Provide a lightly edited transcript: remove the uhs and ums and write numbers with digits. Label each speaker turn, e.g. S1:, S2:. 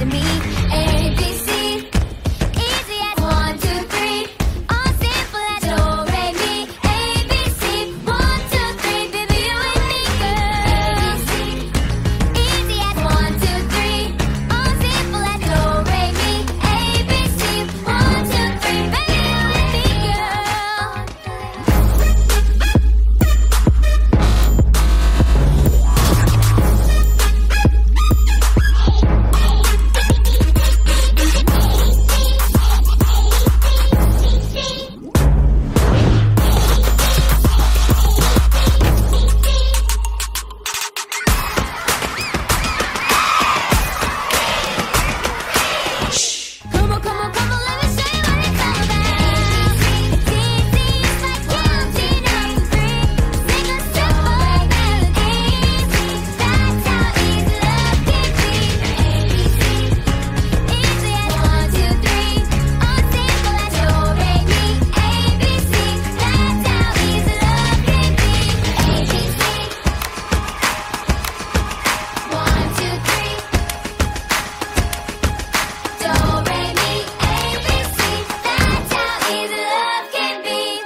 S1: to me. ABC, easy as 1, 2, 3. All simple as do, re, mi. ABC, 1, 2, 3. Baby, you and me, girl. ABC, easy as 1, 2, 3. All simple as do, re, mi. ABC, 1, 2, 3. Baby, you and me, girl. Come on, let me show you what it's all about. It's easy, it's like counting up to 3. Sing a simple melody. That's how easy love can be. ABC, easy as 1, 2, 3. All simple as do, re, mi. ABC, that's how easy love can be. ABC, 1, 2, 3. Do, re, mi, ABC, that's how easy love can be.